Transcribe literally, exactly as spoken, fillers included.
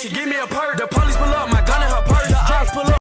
she give me a perk. The police pull up.